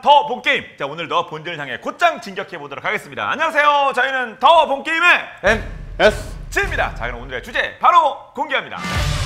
더 본게임. 자, 오늘도 본전을 향해 곧장 진격해 보도록 하겠습니다. 안녕하세요. 저희는 더 본게임의 NS입니다. 자, 그럼 오늘의 주제 바로 공개합니다.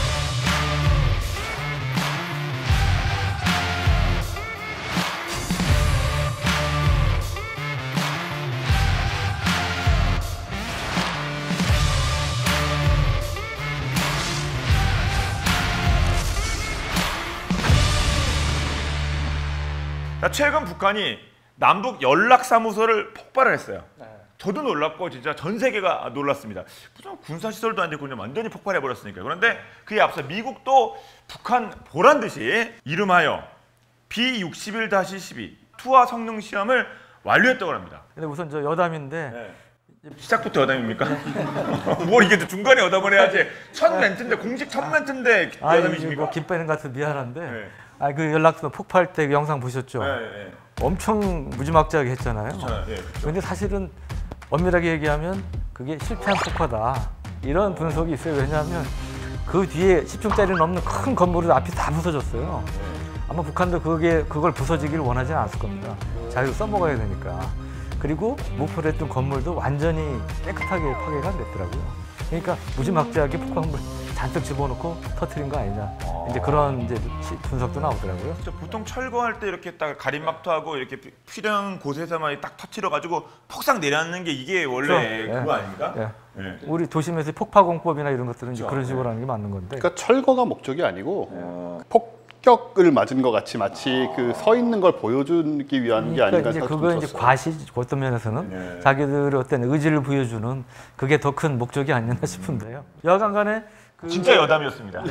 최근 북한이 남북 연락사무소를 폭발을 했어요. 저도 놀랐고 진짜 전 세계가 놀랐습니다. 무슨 군사시설도 아니고 그냥 완전히 폭발해버렸으니까요. 그런데 그에 앞서 미국도 북한 보란 듯이 이름하여 B-61-12 투하 성능 시험을 완료했다고 합니다. 근데 우선 저 여담인데 시작부터 여담입니까? 뭘 이게 중간에 여담을 해야지. 첫 멘트인데 공식 첫 멘트인데 여담이십니까? 뭐 김빼는 것 같아서 미안한데 그 연락도 폭발 때 그 영상 보셨죠? 엄청 무지막지하게 했잖아요. 그런데 사실은 엄밀하게 얘기하면 그게 실패한 폭파다 이런 분석이 있어요. 왜냐하면 그 뒤에 10층짜리 넘는 큰 건물이 앞이 다 부서졌어요. 아마 북한도 그걸 부서지길 원하지는 않을 겁니다. 자기도 써먹어야 되니까. 그리고 목표로 했던 건물도 완전히 깨끗하게 파괴가 안 됐더라고요. 그러니까 무지막지하게 폭발물 잔뜩 집어넣고 터트린 거 아니냐. 이제 그런 이제 분석도 나오더라고요. 보통 철거할 때 이렇게 딱 가림막토하고 이렇게 필요한 곳에서만 딱 터트려가지고 폭삭 내려앉는 게 이게 원래 그렇죠. 그거 아닙니까? 우리 도심에서 폭파공법이나 이런 것들은 이제 그런 식으로 하는 게 맞는 건데. 그러니까 철거가 목적이 아니고 폭격을 맞은 것 같이 마치 그 서 있는 걸 보여주기 위한 게 아닌가 이제 생각이 그거 이제 들었어요. 과시 어떤 면에서는 자기들의 어떤 의지를 보여주는 그게 더 큰 목적이 아니었나 싶은데요. 여간간에 진짜 여담이었습니다.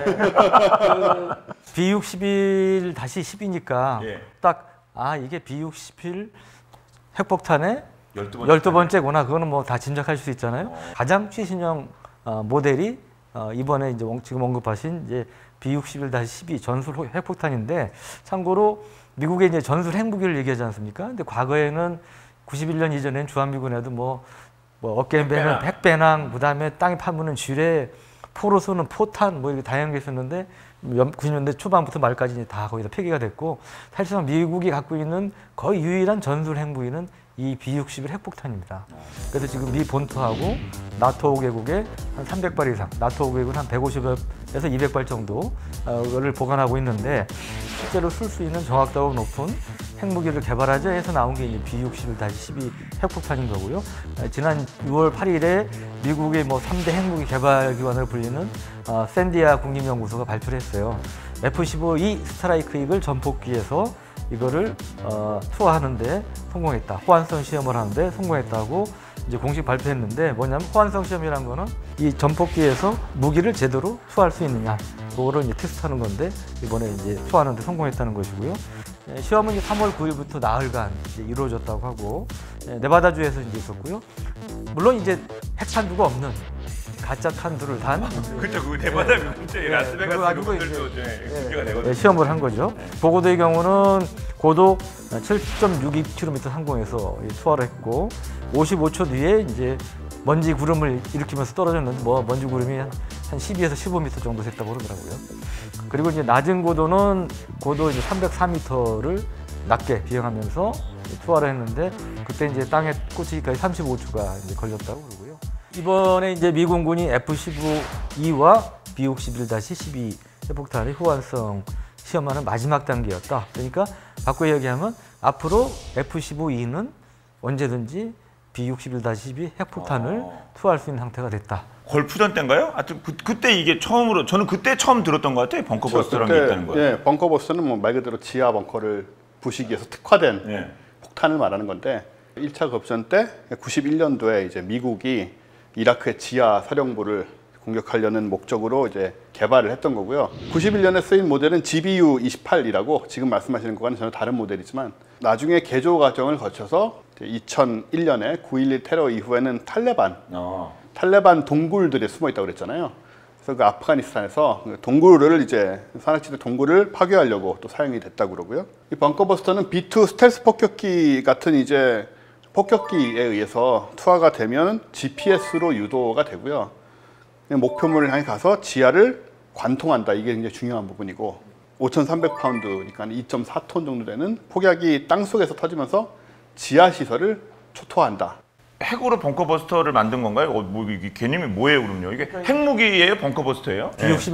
B-61-12니까 딱 이게 B-61 핵폭탄의 12번째구나. 그거는 뭐 다 짐작할 수 있잖아요. 가장 최신형 모델이 이번에 이제 지금 언급하신 이제 B-61-12 전술 핵폭탄인데, 참고로 미국의 이제 전술 핵무기를 얘기하지 않습니까? 근데 과거에는 91년 이전엔 주한미군에도 뭐 어깨에 매는 핵배낭, 그다음에 땅에 파묻는 쥐레, 포로 쏘는 포탄, 뭐 이렇게 다양한 게 있었는데 90년대 초반부터 말까지 이제 다 거의 다 폐기가 됐고, 사실상 미국이 갖고 있는 거의 유일한 전술 핵무기는 이 B-61 핵폭탄입니다. 그래서 지금 미 본토하고 나토 5개국에 한 300발 이상, 나토 5개국은 한 150에서 200발 정도를 보관하고 있는데, 실제로 쓸 수 있는 정확도가 높은 핵무기를 개발하자 해서 나온 게 이제 B-61-12 핵폭탄인 거고요. 지난 6월 8일에 미국의 뭐 3대 핵무기 개발 기관으로 불리는 샌디아 국립연구소가 발표를 했어요. F-15E 스트라이크 이글 전폭기에서 이거를 투하하는데 성공했다. 호환성 시험을 하는데 성공했다고 이제 공식 발표했는데, 뭐냐면 호환성 시험이라는 거는 이 전폭기에서 무기를 제대로 투하할 수 있느냐, 그거를 이제 테스트하는 건데, 이번에 이제 투하하는데 성공했다는 것이고요. 시험은 이제 3월 9일부터 나흘간 이제 이루어졌다고 하고, 네바다주에서 이제 있었고요. 물론 이제 핵탄두가 없는 가짜 탄두를 단 그렇죠. 그 네바다 근처에 라스베가스 그분들도 문제가 되거든요. 시험을 한 거죠. 보고도의 경우는 고도 7.62km 상공에서 투하를 했고, 55초 뒤에 이제 먼지 구름을 일으키면서 떨어졌는데, 뭐 먼지 구름이 한 12에서 15m 정도 됐다고 그러더라고요. 그리고 이제 낮은 고도는 고도 이제 304m를 낮게 비행하면서 투하를 했는데, 그때 이제 땅에 꽂히기까지 35초가 이제 걸렸다고 그러고요. 이번에 이제 미군군이 F-15E와 B-61-12 핵폭탄의 호환성 시험하는 마지막 단계였다. 그러니까 바꿔 얘기하면 앞으로 F-15E는 언제든지 B-61-12 핵폭탄을 투하할 수 있는 상태가 됐다. 걸프전 때인가요? 하여튼 그때 이게 처음으로, 저는 그때 처음 들었던 것 같아요. 벙커버스터라는 게 있다는 거예요. 벙커버스터는 뭐 말 그대로 지하 벙커를 부시기 위해서 특화된 폭탄을 말하는 건데, 1차 겁전 때 91년도에 이제 미국이 이라크의 지하 사령부를 공격하려는 목적으로 이제 개발을 했던 거고요. 91년에 쓰인 모델은 GBU-28이라고 지금 말씀하시는 거와는 전혀 다른 모델이지만, 나중에 개조 과정을 거쳐서 2001년에 9.11 테러 이후에는 탈레반 동굴들이 숨어 있다고 그랬잖아요. 그래서 그 아프가니스탄에서 동굴을 이제 산악지대 동굴을 파괴하려고 또 사용이 됐다고 그러고요. 이 벙커버스터는 B2 스텔스 폭격기 같은 이제 폭격기에 의해서 투하가 되면 GPS로 유도가 되고요. 목표물을 향해 가서 지하를 관통한다. 이게 굉장히 중요한 부분이고, 5,300파운드, 그러니까 2.4톤 정도 되는 폭약이 땅 속에서 터지면서 지하 시설을 초토화한다. 핵으로 벙커버스터를 만든 건가요? 뭐 이게 개념이 뭐예요, 그럼요? 이게 핵무기예요, 벙커버스터예요?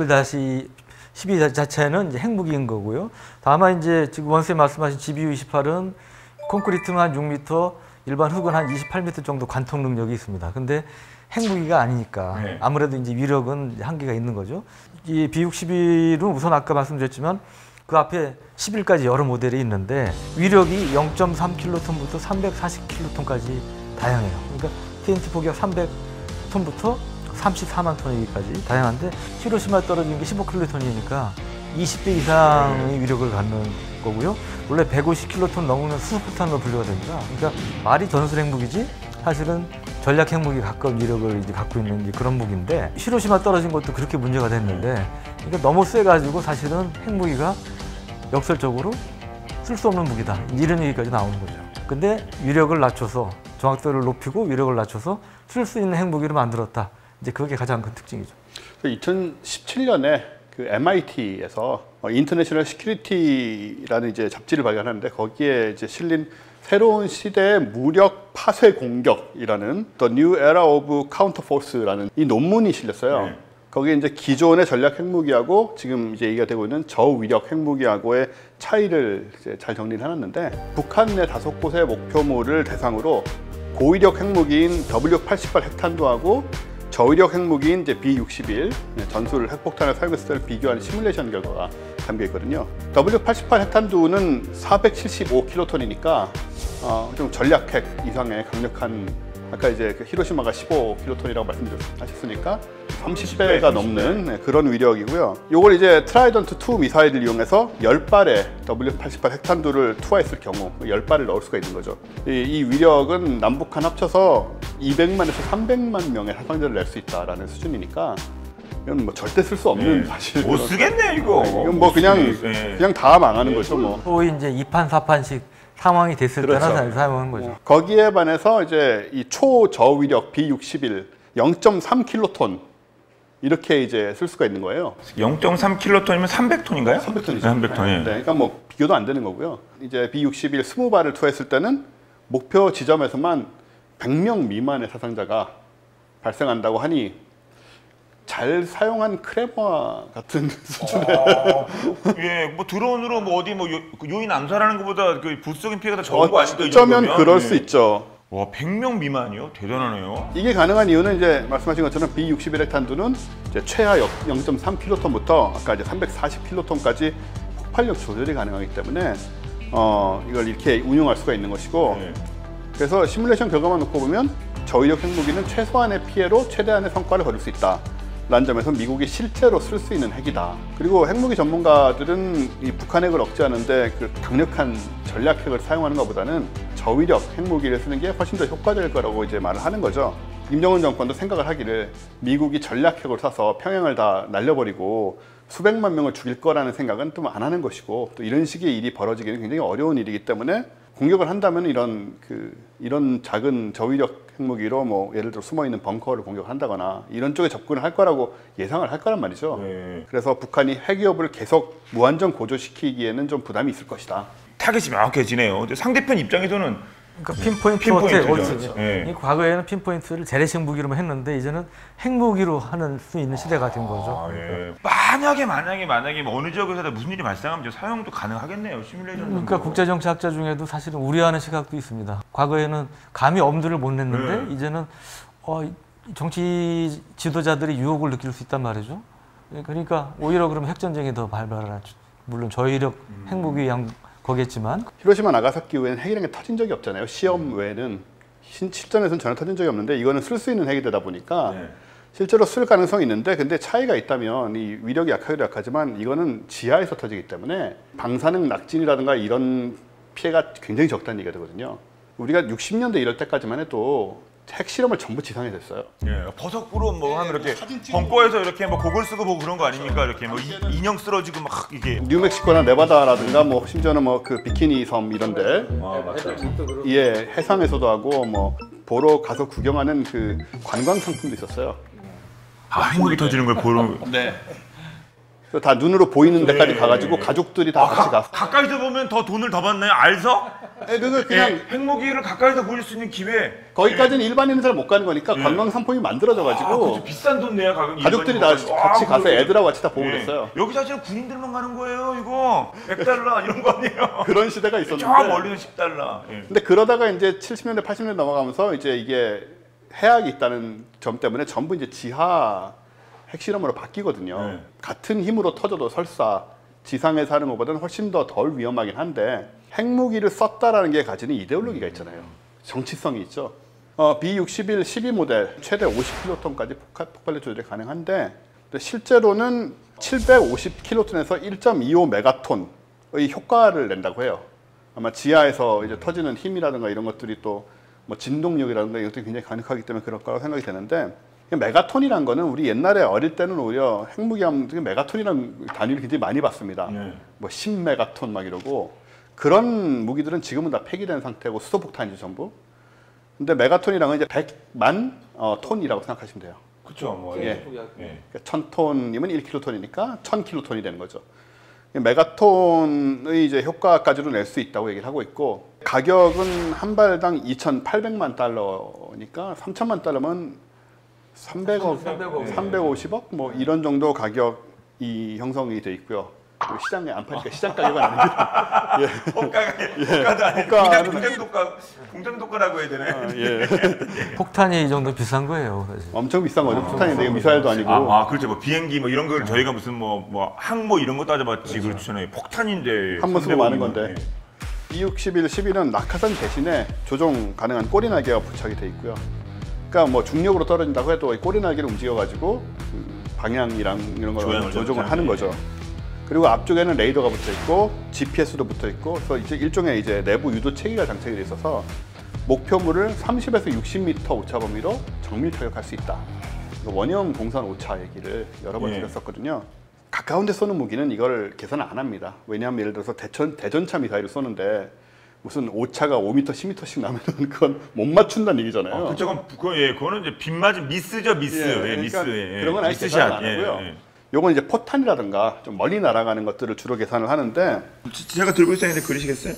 B61-12 자체는 이제 핵무기인 거고요. 다만 이제 지금 원쌤 말씀하신 GBU-28은 콘크리트만 6m, 일반 흙은 한 28m 정도 관통 능력이 있습니다. 근데 핵무기가 아니니까 아무래도 이제 위력은 한계가 있는 거죠. 이 B61은 우선 아까 말씀드렸지만 그 앞에 11까지 여러 모델이 있는데 위력이 0.3킬로톤부터 340킬로톤까지 다양해요. 그러니까 TNT 폭약 300톤부터 34만 톤이기까지 다양한데 히로시마에 떨어진 게 15킬로톤이니까 20배 이상의 위력을 갖는 거고요. 원래 150킬로톤 넘으면 수소폭탄으로 분류가 됩니다. 그러니까 말이 전술 핵무기지 사실은 전략 핵무기 가까운 위력을 이제 갖고 있는 이제 그런 무기인데 히로시마 떨어진 것도 그렇게 문제가 됐는데 그러니까 너무 세가지고 사실은 핵무기가 역설적으로 쓸 수 없는 무기다 이런 얘기까지 나오는 거죠. 근데 위력을 낮춰서 정확도를 높이고 위력을 낮춰서 쓸 수 있는 핵무기를 만들었다. 이제 그게 가장 큰 특징이죠. 2017년에 그 MIT에서 인터내셔널 시큐리티라는 이제 잡지를 발간하는데 거기에 이제 실린 새로운 시대의 무력 파쇄 공격이라는 The New Era of Counterforce라는 이 논문이 실렸어요. 거기에 이제 기존의 전략 핵무기하고 지금 이제 얘기가 되고 있는 저위력 핵무기하고의 차이를 이제 잘 정리를 해놨는데 북한 내 5곳의 목표물을 대상으로 고위력 핵무기인 W-88 핵탄두하고 저위력 핵무기인 이제 B-61 전술 핵폭탄을 사용했을 때를 비교하는 시뮬레이션 결과가 담겨 있거든요. W-88 핵탄두는 475킬로톤이니까 좀 전략 핵 이상의 강력한 아까 이제 그 히로시마가 15킬로톤이라고 말씀하셨으니까 30배가 넘는 그런 위력이고요. 요걸 이제 트라이던트 2 미사일을 이용해서 10발의 W-88 핵탄두를 투하했을 경우 10발을 넣을 수가 있는 거죠. 이 위력은 남북한 합쳐서 200만에서 300만 명의 사상자를 낼 수 있다라는 수준이니까 이건 뭐 절대 쓸 수 없는 사실. 못 쓰겠네 이거. 이건 뭐 그냥 다 망하는 거죠 뭐. 소위 이제 2판 4판씩 상황이 됐을 그렇죠. 때나 사용하는 거죠. 거기에 반해서 이제 이 초저위력 B-61 0.3킬로톤 이렇게 이제 쓸 수가 있는 거예요. 0.3킬로톤이면 300톤인가요? 300톤이죠. 300톤. 네, 그러니까 뭐 비교도 안 되는 거고요. 이제 B-61 20발을 투하했을 때는 목표 지점에서만 100명 미만의 사상자가 발생한다고 하니 잘 사용한 크레버 같은 수준의 예, 뭐 드론으로 뭐 어디 뭐 요인 암살하는 것보다 그 부수적인 피해가 더 적은 거 아닐까? 어쩌면 그럴 수 있죠. 와, 100명 미만이요? 대단하네요. 이게 가능한 이유는 이제 말씀하신 것처럼 B-61 핵탄두는 이제 최하 0.3킬로톤부터 아까 이제 340킬로톤까지 폭발력 조절이 가능하기 때문에 이걸 이렇게 운용할 수가 있는 것이고 그래서 시뮬레이션 결과만 놓고 보면 저위력 핵무기는 최소한의 피해로 최대한의 성과를 거둘 수 있다. 라는 점에서 미국이 실제로 쓸 수 있는 핵이다. 그리고 핵무기 전문가들은 이 북한 핵을 억제하는데 그 강력한 전략 핵을 사용하는 것보다는 저위력 핵무기를 쓰는 게 훨씬 더 효과적일 거라고 이제 말을 하는 거죠. 김정은 정권도 생각을 하기를 미국이 전략 핵을 쏴서 평양을 다 날려버리고 수백만 명을 죽일 거라는 생각은 또 안 하는 것이고 또 이런 식의 일이 벌어지기는 굉장히 어려운 일이기 때문에 공격을 한다면 이런 작은 저위력 핵무기로 뭐 예를 들어 숨어 있는 벙커를 공격한다거나 이런 쪽에 접근을 할 거라고 예상을 할 거란 말이죠. 그래서 북한이 핵 위협을 계속 무한정 고조시키기에는 좀 부담이 있을 것이다. 타겟이 명확해지네요. 상대편 입장에서는 그러니까 핀포인트죠. 이 과거에는 핀포인트를 재래식 무기로만 했는데 이제는 핵무기로 하는 수 있는 시대가 된 거죠. 만약에 뭐 어느 지역에서 무슨 일이 발생하면 사용도 가능하겠네요. 시뮬레이션. 그러니까 국제정치학자 중에도 사실은 우려하는 시각도 있습니다. 과거에는 감히 엄두를 못 냈는데 이제는 정치 지도자들이 유혹을 느낄 수 있단 말이죠. 그러니까 오히려 그러면 핵전쟁이 더 발발하죠. 물론 저위력 핵무기 거겠지만 히로시마 나가사키 외에는 핵이라는 게 터진 적이 없잖아요. 시험 외에는 실전에서는 전혀 터진 적이 없는데 이거는 쓸 수 있는 핵이 되다 보니까 실제로 쓸 가능성이 있는데 근데 차이가 있다면 이 위력이 약하기도 약하지만 이거는 지하에서 터지기 때문에 방사능 낙진이라든가 이런 피해가 굉장히 적다는 얘기가 되거든요. 우리가 60년대 이럴 때까지만 해도 핵실험을 전부 지상에서 했어요. 버섯구로 뭐 하면 이렇게 벙커에서 이렇게 뭐 고글 쓰고 보고 그런 거 아닙니까? 이렇게 뭐 인형 쓰러지고 막 이게 뉴멕시코나 네바다라든가 뭐 심지어는 뭐 그 비키니 섬 이런데 예 해상에서도 하고 뭐 보러 가서 구경하는 그 관광 상품도 있었어요. 핵무기 터지는 걸 보러. 네. 다 눈으로 보이는 데까지 가가지고 가족들이 다 같이 가서. 가까이서 보면 더 돈을 더 받나요? 알서? 그냥 핵무기를 가까이서 보실 수 있는 기회. 거기까지는 일반인은 잘 못 가는 거니까 관광 상품이 만들어져가지고 그렇죠. 비싼 돈 내야 가격. 가족들이 다 같이 가서 애들하고 같이 다 보고 그랬어요. 여기 사실은 군인들만 가는 거예요. 이거 100달러 이런 거 아니에요? 그런 시대가 저 있었는데. 멀리는 10달러. 근데 그러다가 이제 70년대, 80년대 넘어가면서 이제 이게 해악이 있다는 점 때문에 전부 이제 지하 핵실험으로 바뀌거든요. 같은 힘으로 터져도 설사 지상에서 하는 것보다는 훨씬 더 덜 위험하긴 한데 핵무기를 썼다라는 게 가지는 이데올로기가 있잖아요. 정치성이 있죠. B-61 12 모델 최대 50킬로톤까지 폭발력 조절이 가능한데 실제로는 750킬로톤에서 1.25 메가톤의 효과를 낸다고 해요. 아마 지하에서 이제 터지는 힘이라든가 이런 것들이 또 뭐 진동력이라든가 이것들이 굉장히 강력하기 때문에 그럴 거라고 생각이 되는데 메가톤이라는 거는 우리 옛날에 어릴 때는 오히려 핵무기 하면 메가톤이라는 단위를 굉장히 많이 봤습니다. 뭐 10메가톤 막 이러고 그런 무기들은 지금은 다 폐기된 상태고 수소폭탄이죠 전부. 근데 메가톤이란 건 이제 100만 톤이라고 생각하시면 돼요. 그렇죠. 뭐 그러니까 1000톤이면 1킬로톤이니까 1000킬로톤이 되는 거죠. 메가톤의 이제 효과까지도 낼 수 있다고 얘기를 하고 있고 가격은 한 발당 2,800만 달러니까 3,000만 달러면 300억, 350억 뭐 이런 정도 가격이 형성이 돼 있고요. 시장에 안 파니까 시장 가격은 아닙니다. 호가도 아니고 공장 독가라고 해야 되나요? 폭탄이 이 정도 비싼 거예요. 사실. 엄청 비싼 거죠. 폭탄인데 미사일도 아니고. 그렇죠. 뭐 비행기 뭐 이런 걸 저희가 무슨 뭐 항모 이런 거 따져봤지 그렇잖아요. 폭탄인데 한 번 쓰고 많은 건데. B-61 11은 낙하산 대신에 조종 가능한 꼬리 날개가 부착이 돼 있고요. 그러니까 뭐 중력으로 떨어진다고 해도 이 꼬리 날개를 움직여가지고 방향이랑 이런 걸 조종을 하는 거죠. 그리고 앞쪽에는 레이더가 붙어 있고 GPS도 붙어 있고 그래서 이제 일종의 이제 내부 유도 체계가 장착이 돼 있어서 목표물을 30에서 60m 오차 범위로 정밀 타격할 수 있다. 원형 공산 오차 얘기를 여러 번 드렸었거든요. 가까운 데 쏘는 무기는 이걸 계산 안 합니다. 왜냐하면 예를 들어서 대전차 미사일을 쏘는데 무슨 오차가 5m, 10m씩 나면 그건 못 맞춘다는 얘기잖아요. 그렇죠. 그거는 이제 빗 맞은 미스죠, 미스. 그러니까 미스. 그런 건 아예 계산 안 하고요. 요건 이제 포탄이라든가 좀 멀리 날아가는 것들을 주로 계산을 하는데 제가 들고 있었는데 그리시겠어요?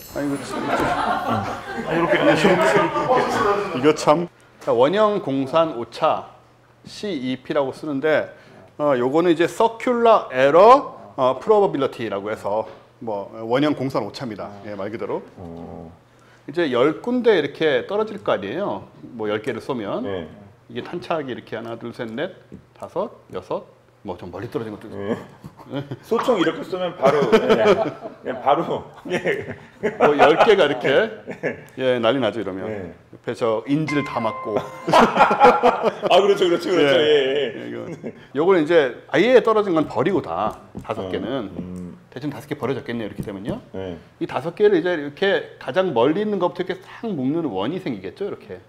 이거 참 원형 공산 오차 CEP라고 쓰는데 요거는 이제 Circular Error Probability라고 해서 뭐 원형 공산 오차입니다. 말 그대로. 이제 10군데 이렇게 떨어질 거 아니에요. 뭐 10개를 쏘면 이게 탄착이 이렇게 하나, 둘, 셋, 넷, 다섯, 여섯. 뭐 좀 멀리 떨어진 것도 소총 이렇게 쏘면 바로 바로 뭐 10개가 이렇게 난리 나죠 이러면 옆에 저 인질 다 맞고 그렇죠 요거는 이제 아예 떨어진 건 버리고 다 5개는 대충 5개 버려졌겠네요 이렇게 되면요 이 5개를 이제 이렇게 가장 멀리 있는 것부터 이렇게 싹 묶는 원이 생기겠죠 이렇게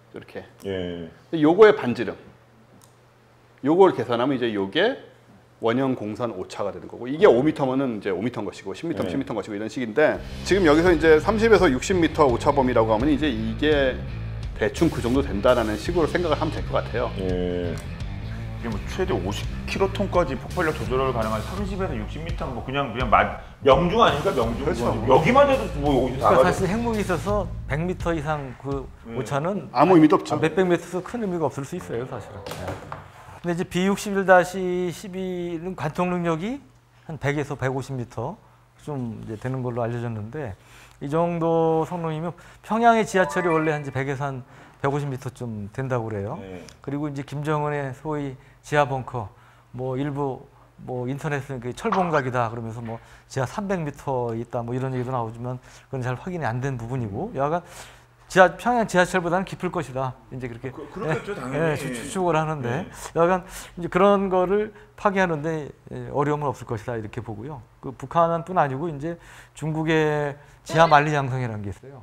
요거의 반지름 요걸 계산하면 이제 요게 원형 공산 오차가 되는 거고 이게 5m면은 이제 5m인 것이고 10m면 10m인 것이고 이런 식인데 지금 여기서 이제 30에서 60m 오차 범위라고 하면 이제 이게 대충 그 정도 된다라는 식으로 생각을 하면 될 것 같아요. 이게 뭐 최대 50킬로톤까지 폭발력 조절을 가능한 30에서 60m 뭐 그냥 명중 아닙니까 명중? 그렇죠. 여기만 해도 뭐 그러니까 사실 핵무기 있어서 100m 이상 그 오차는 아무 의미도 없죠. 몇백 미터에서 큰 의미가 없을 수 있어요 사실은. 근데 이제 B-61-12는 관통 능력이 한 100에서 150m 좀 이제 되는 걸로 알려졌는데 이 정도 성능이면 평양의 지하철이 원래 한 100에서 한 150m 좀 된다고 그래요. 그리고 이제 김정은의 소위 지하 벙커 뭐 일부 뭐 인터넷은 그 철봉각이다 그러면서 뭐 지하 300m 있다 뭐 이런 얘기도 나오지만 그건 잘 확인이 안 된 부분이고 여하간 평양 지하철보다는 깊을 것이다. 이제 그렇게 그렇겠죠, 당연히. 추측을 하는데 여하간 이제 그런 거를 파괴하는데 어려움은 없을 것이다 이렇게 보고요. 그 북한뿐 아니고 이제 중국의 지하 만리장성이라는 게 있어요.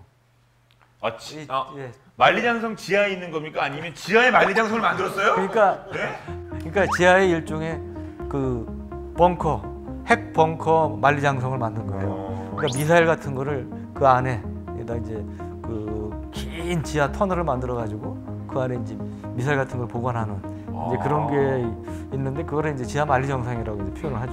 만리장성 지하에 있는 겁니까? 아니면 지하에 만리장성을 만들었어요? 그러니까 지하에 일종의 그 벙커, 핵 벙커 만리장성을 만든 거예요. 그러니까 미사일 같은 거를 그 안에다 이제 그 긴 지하 터널을 만들어 가지고 그 안에 이제 미사일 같은 걸 보관하는 이제 그런 게 있는데 그거를 이제 지하 만리장성이라고 이제 표현을 하죠.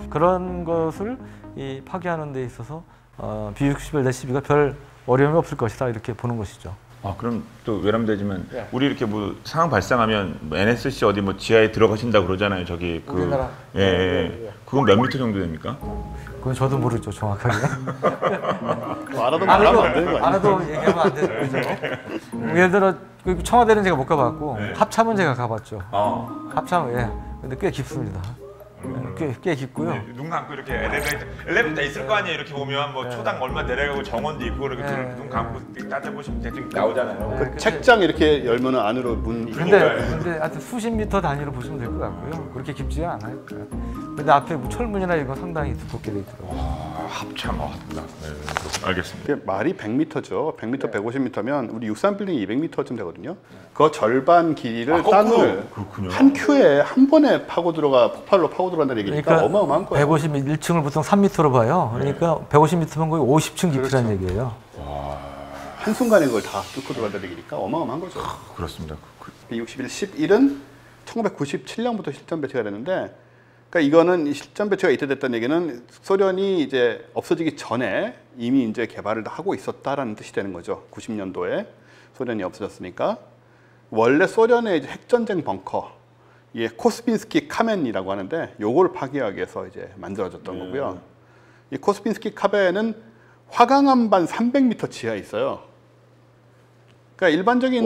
그런 것을 파괴하는 데 있어서 B61-12가 별 어려움이 없을 것이다 이렇게 보는 것이죠. 그럼 또 외람되지만 우리 이렇게 뭐 상황 발생하면 뭐 NSC 어디 뭐 지하에 들어가신다 그러잖아요. 저기 우리나라. 그건 몇 미터 정도 됩니까? 그건 저도 모르죠 정확하게. 알아도 말하면 안 되는 거 아니에요? 알아도 얘기하면 안 되는 거죠. 예를 들어 청와대는 제가 못 가봤고 합참은 제가 가봤죠. 합참 근데 꽤 깊습니다. 꽤 깊고요. 눈 감고 이렇게 엘리베이터 있을 거 아니에요. 이렇게 보면 뭐 초당 얼마 내려가고 정원도 있고 이렇게 눈 감고 따져보시면 대충 나오잖아요. 그 책장 이렇게 열면은 안으로 문. 근데 하여튼 수십 미터 단위로 보시면 될 것 같고요. 그렇게 깊지가 않아요. 근데 앞에 뭐 철문이나 이건 상당히 두껍게 돼 있더라고요. 합참 알겠습니다. 이게 말이 100m죠. 100m, 150m면 우리 63빌딩이 200m쯤 되거든요. 그 절반 길이를 땅을 한 큐에 한 번에 폭발로 파고 들어간다는 얘기니까 그러니까 어마어마한 거예요. 151층을 보통 3m로 봐요. 그러니까 150m면 거의 50층 깊이라는 얘기예요. 한순간에 그걸 다 뚫고 들어간다는 얘기니까 어마어마한 거죠. 그렇습니다. B61-11은 1997년부터 실전 배치가 됐는데, 그러니까 이거는 실전 배치가 이때됐다는 얘기는 소련이 이제 없어지기 전에 이미 이제 개발을 다 하고 있었다라는 뜻이 되는 거죠. 90년도에 소련이 없어졌으니까. 원래 소련의 이제 핵전쟁 벙커, 코스빈스키 카멘이라고 하는데 요걸 파괴하기 위해서 이제 만들어졌던 거고요. 이 코스빈스키 카멘은 화강암반 300m 지하에 있어요. 그러니까 일반적인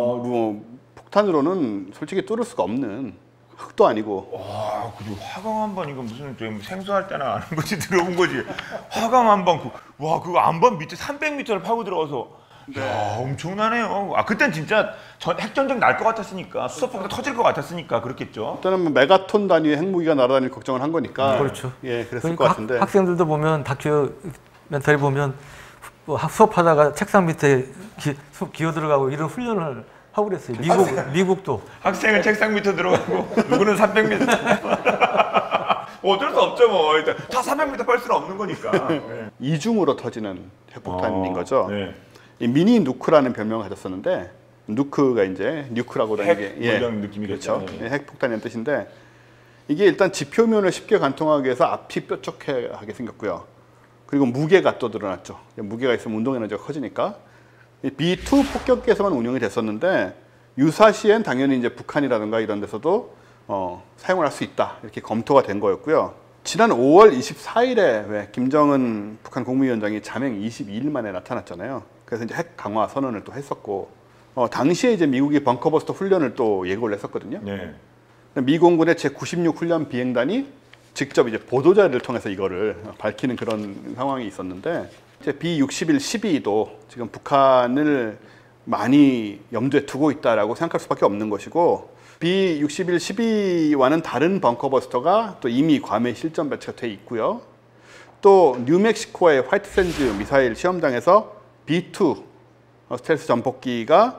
폭탄으로는 솔직히 뚫을 수가 없는, 흙도 아니고. 그리고 화강암반 이거 무슨 좀 생소할 때나 아는 거지 들어본 거지. 화강암반 그거 암반 밑에 300m를 파고 들어가서. 야, 엄청나네요. 그땐 진짜 핵전쟁 날 것 같았으니까, 수소폭탄 터질 것 같았으니까 그렇겠죠. 일단은 뭐 메가톤 단위의 핵무기가 날아다닐 걱정을 한 거니까. 그렇죠. 그랬을 그러니까 것 같은데. 학생들도 보면 다큐멘터리 보면 수업하다가 책상 밑에 기어 들어가고 이런 훈련을 하고 그랬어요. 미국도. 학생은 책상 밑에 들어가고 누구는 300m. 어쩔 수 없죠 뭐. 일단 다 300m 빨 수는 없는 거니까. 이중으로 터지는 핵폭탄인 거죠. 네. 이 미니 누크라는 별명을 가졌었는데, 누크가 이제 뉴크라고 하는 게 이런 느낌이겠죠. 그렇죠. 핵폭탄이라는 뜻인데, 이게 일단 지표면을 쉽게 관통하기 위해서 앞이 뾰족하게 생겼고요. 그리고 무게가 또 늘어났죠. 무게가 있으면 운동 에너지가 커지니까. B2 폭격기에서만 운영이 됐었는데, 유사시엔 당연히 이제 북한이라든가 이런 데서도 사용을 할 수 있다 이렇게 검토가 된 거였고요. 지난 5월 24일에 왜 김정은 북한 국무위원장이 잠행 22일 만에 나타났잖아요. 그래서 이제 핵 강화 선언을 또 했었고, 당시에 이제 미국이 벙커버스터 훈련을 또 예고를 했었거든요. 네. 미공군의 제96 훈련 비행단이 직접 이제 보도자를 통해서 이거를 밝히는 그런 상황이 있었는데, 이제 B61-12도 지금 북한을 많이 염두에 두고 있다라고 생각할 수밖에 없는 것이고, B61-12와는 다른 벙커버스터가 또 이미 괌에 실전 배치가 돼 있고요. 또 뉴멕시코의 화이트샌즈 미사일 시험장에서 B2 스텔스 전폭기가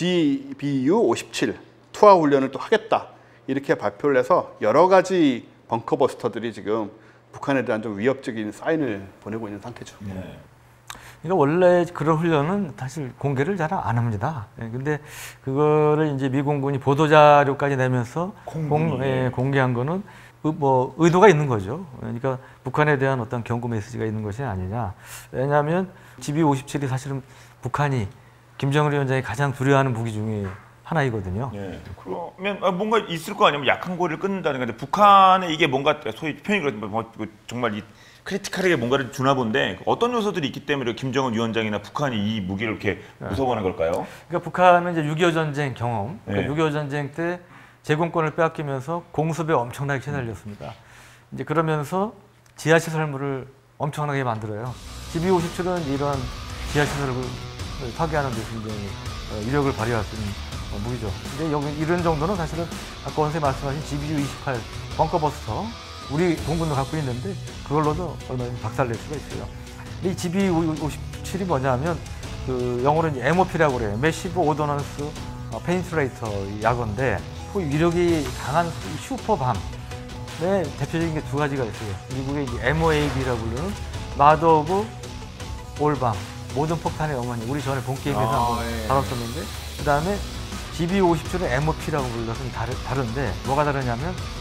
GBU-57 투하 훈련을 또 하겠다 이렇게 발표를 해서 여러 가지 벙커버스터들이 지금 북한에 대한 좀 위협적인 사인을 보내고 있는 상태죠. 네. 그러니까 원래 그런 훈련은 사실 공개를 잘 안 합니다. 근데 그거를 이제 미공군이 보도자료까지 내면서 공개한 거는 뭐 의도가 있는 거죠. 그러니까 북한에 대한 어떤 경고 메시지가 있는 것이 아니냐. 왜냐하면 GBU-57이 사실은 북한이 김정은 위원장이 가장 두려워하는 무기 중에 하나이거든요. 네. 그러면 뭔가 있을 거 아니면 약한 고리를 끊는다는 건데, 북한에 이게 뭔가 소위 표현이 그렇지만 정말 이 크리티컬하게 뭔가를 주나 본데, 어떤 요소들이 있기 때문에 김정은 위원장이나 북한이 이 무기를 이렇게 무서워하는 걸까요? 그러니까 북한은 이제 6.25 전쟁 경험, 그러니까 6.25 전쟁 때 제공권을 빼앗기면서 공습에 엄청나게 시달렸습니다. 이제 그러면서 지하시설물을 엄청나게 만들어요. GBU-57은 이런 지하시설을 파괴하는 데 굉장히 위력을 발휘할 수 있는 무기죠. 근데 여기 이런 정도는 사실은 아까 원생님 말씀하신 GBU-28 벙커버스터 우리 공군도 갖고 있는데 그걸로도 얼마든지 박살낼 수가 있어요. 근데 이 GBU-57이 뭐냐면 그 영어로 이제 MOP라고 그래요. 매시브 오더넌스 페니트레이터 약어인데 그 위력이 강한 슈퍼밤의 대표적인 게 두 가지가 있어요. 미국의 이제 MOAB라고 부르는 마더 오브 올밤, 모든 폭탄의 어머니. 우리 전에 본 게임에서 한번 다뤘었는데, 그 다음에 GBU-57은 MOP라고 불러서 다른데 뭐가 다르냐면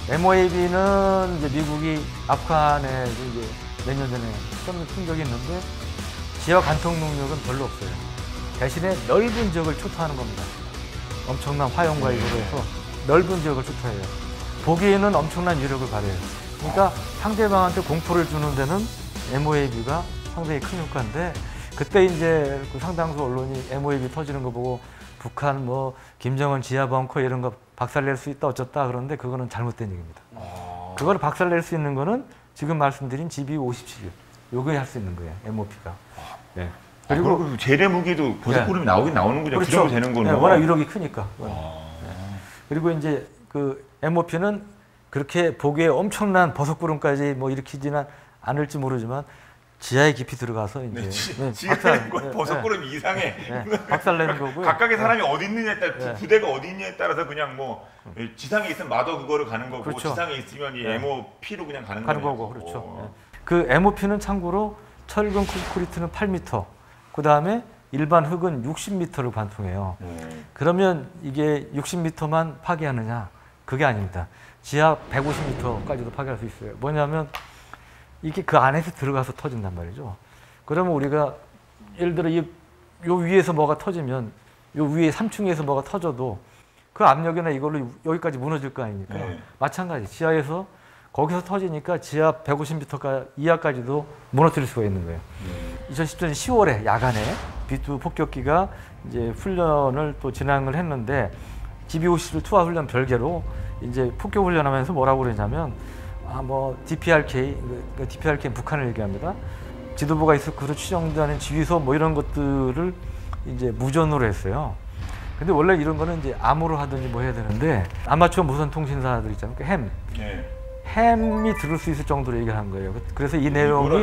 MOAB는 이제 미국이 아프간에 이제 몇 년 전에 쏜 적이 있는데 지하 관통 능력은 별로 없어요. 대신에 넓은 지역을 초토하는 겁니다. 엄청난 화염과 이거로 해서 넓은 지역을 초토해요. 보기에는 엄청난 위력을 발휘해요. 그러니까 상대방한테 공포를 주는 데는 MOAB가 상당히 큰 효과인데 그때 이제 그 상당수 언론이 MOAB 터지는 거 보고 북한 뭐 김정은 지하 벙커 이런 거 박살낼 수 있다 어쩌다 그러는데 그거는 잘못된 얘기입니다. 그걸 박살낼 수 있는 거는 지금 말씀드린 GBU-57 요게 할 수 있는 거예요. MOP가. 네. 그리고 재래 무기도 보석구름이 나오긴 나오는군요. 그렇죠. 그 정도 되는 거는. 네, 워낙 위력이 크니까. 네. 그리고 이제 그 MOP는 그렇게 보기에 엄청난 버섯구름까지 뭐 일으키지는 않을지 모르지만 지하에 깊이 들어가서 이제 지하에 버섯구름 이상의 박살내는 거고요. 각각의 사람이 어디 있느냐에 따라 부대가 어디 있느냐에 따라서 그냥 뭐 지상에 있으면 마더 그거를 가는 거고 그렇죠. 지상에 있으면 이 MOP로 그냥 가는 거고 그렇죠. 그 MOP는 참고로 철근 콘크리트는 8m, 그 다음에 일반 흙은 60m를 관통해요. 그러면 이게 60m만 파괴하느냐? 그게 아닙니다. 지하 150m까지도 파괴할 수 있어요. 뭐냐면 이게 그 안에서 들어가서 터진단 말이죠. 그러면 우리가 예를 들어 요 위에서 뭐가 터지면 요 위에 3층에서 뭐가 터져도 그 압력이나 이걸로 여기까지 무너질 거 아닙니까? 마찬가지 지하에서 거기서 터지니까 지하 150m 이하까지도 무너뜨릴 수가 있는 거예요. 2010년 10월에 야간에 B2 폭격기가 이제 훈련을 또 진행을 했는데 GBU-57 투하 훈련 별개로 이제 폭격 훈련하면서 뭐라고 그러냐면 뭐 DPRK 북한을 얘기합니다. 지도부가 있어 그로 추정되는 지휘소 뭐 이런 것들을 이제 무전으로 했어요. 근데 원래 이런 거는 이제 암호로 하든지 뭐 해야 되는데 아마추어 무선 통신사들 있잖아요. 그 햄이 들을 수 있을 정도로 얘기를 한 거예요. 그래서 이 내용이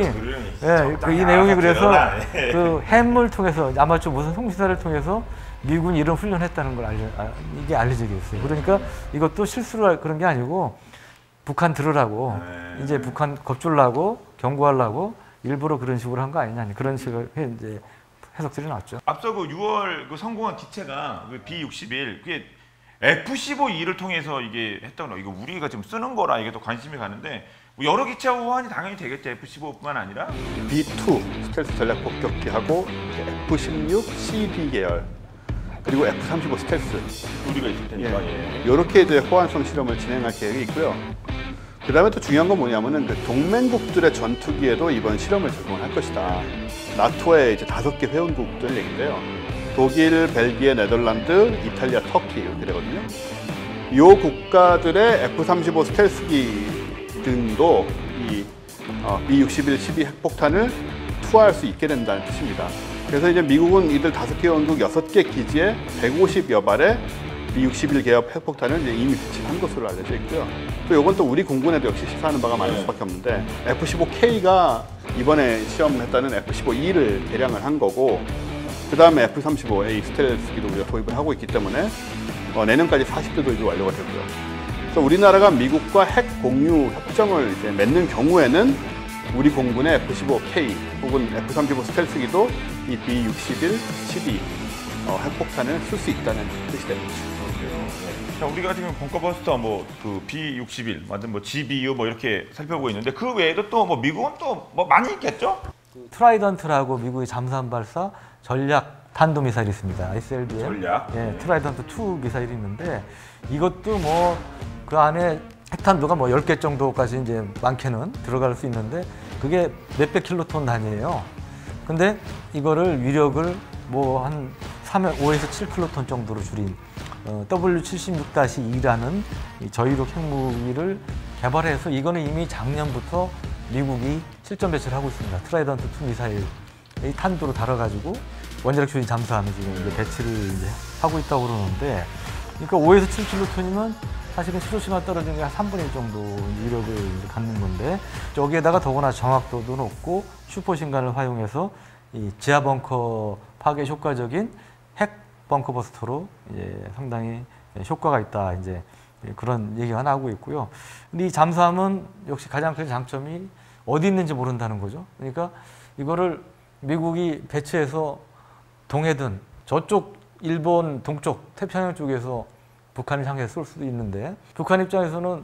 이 내용이 그래서 그 햄을 통해서 아마추어 무선 통신사를 통해서 미군이 이런 훈련했다는 걸 이게 알려지게 됐어요. 그러니까 이것도 실수로 그런 게 아니고 북한 들으라고 이제 북한 겁주려고 경고하려고 일부러 그런 식으로 한 거 아니냐 그런 식으로 이제 해석들이 나왔죠. 앞서 그 6월 그 성공한 기체가 그 B-61 그게 F-15E를 통해서 이게 했던 거 이거 우리가 지금 쓰는 거라 이게 또 관심이 가는데 뭐 여러 기체 호환이 당연히 되겠죠. F-15뿐만 아니라 B2 스텔스 전략 폭격기하고 F-16 CD 계열 그리고 F-35 스텔스 우리가 있을 테니까 이렇게 이제 호환성 실험을 진행할 계획이 있고요. 그 다음에 또 중요한 건 뭐냐면은 그 동맹국들의 전투기에도 이번 실험을 적용을 할 것이다. 나토의 이제 5개 회원국들 얘기인데요. 독일, 벨기에, 네덜란드, 이탈리아, 터키 이렇게 되거든요. 이 국가들의 F-35 스텔스기 등도 이 B-61, 12 핵폭탄을 투하할 수 있게 된다는 뜻입니다. 그래서 이제 미국은 이들 5개 회원국 6개 기지에 150여 발의 B-61 계열 핵폭탄을 이제 이미 배치한 것으로 알려져 있고요. 또 이건 또 우리 공군에도 역시 시사하는 바가 많을 수밖에 없는데 F-15K가 이번에 시험했다는 F-15E를 개량을 한 거고 그 다음에 F-35A 스텔스기도 우리가 도입을 하고 있기 때문에 내년까지 40대 도입이 완료가 되고요. 그래서 우리나라가 미국과 핵 공유 협정을 이제 맺는 경우에는 우리 공군의 F-15K 혹은 F-35 스텔스기도 이 B-61, 12 핵폭탄을 쓸 수 있다는 뜻이 됩니다. 자, 우리가 지금 벙커버스터 뭐 그 B-61 완전 뭐 GBU 뭐 이렇게 살펴보고 있는데 그 외에도 또 뭐 미국은 또 뭐 많이 있겠죠? 트라이던트라고 미국의 잠수함 발사 전략 탄도미사일이 있습니다. SLBM. 전략. 트라이던트 2 미사일이 있는데 이것도 뭐 그 안에 핵탄두가 뭐 10개 정도까지 이제 많게는 들어갈 수 있는데 그게 몇백 킬로톤 단위예요. 근데 이거를 위력을 뭐 한 5에서 7킬로톤 정도로 줄인 W76-2라는 저위력 핵무기를 개발해서 이거는 이미 작년부터 미국이 실전 배치를 하고 있습니다. 트라이던트 2 미사일 이 탄두로 달아가지고 원자력 추진 잠수함에 지금 이제 배치를 이제 하고 있다고 그러는데, 그러니까 5에서 7킬로톤이면 사실은 히로시마 떨어진 게 한 3분의 1 정도 위력을 이제 갖는 건데, 여기에다가 더구나 정확도도 높고 슈퍼신간을 활용해서 이 지하 벙커 파괴 효과적인 핵 벙커 버스터로 이제 상당히 효과가 있다, 이제 그런 얘기가 나오고 있고요. 근데 이 잠수함은 역시 가장 큰 장점이 어디 있는지 모른다는 거죠. 그러니까 이거를 미국이 배치해서 동해든 저쪽 일본 동쪽 태평양 쪽에서 북한을 향해 쏠 수도 있는데, 북한 입장에서는